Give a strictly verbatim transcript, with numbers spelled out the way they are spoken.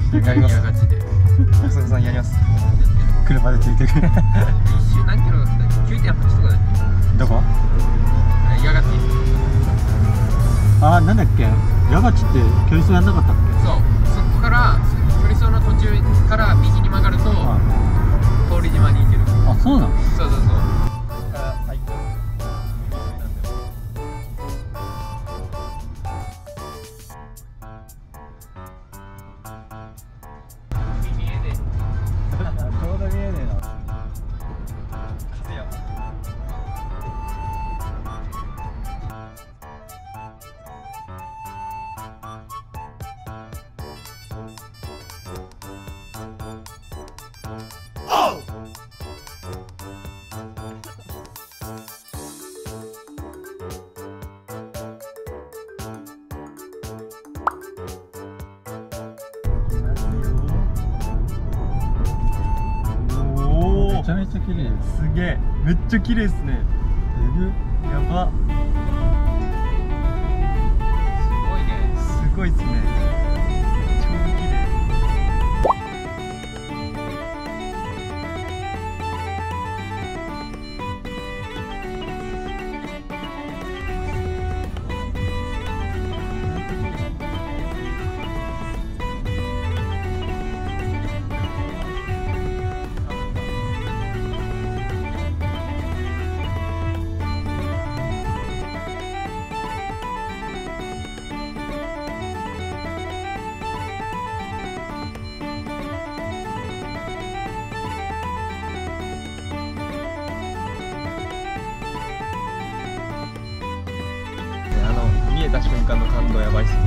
やります。 ガチで。 浅田さんやります。車でついてくる。 一周何キロだったっけ？ きゅうてんはち とかだっけ？ どこ？ ヤガチ。 あー、なんだっけ、ヤガチって距離走やんなかったっけ？ そう、そこから距離走の途中から右に曲がると通り島に行ける。 あ、そうなの？ そうそうそう。 ちょうど見えねえな。めちゃめちゃ綺麗。すげえ、めっちゃ綺麗ですね。えぐ、やば。 すごいね。 すごいっすね。超綺麗。見えた瞬間の感動やばいっすね。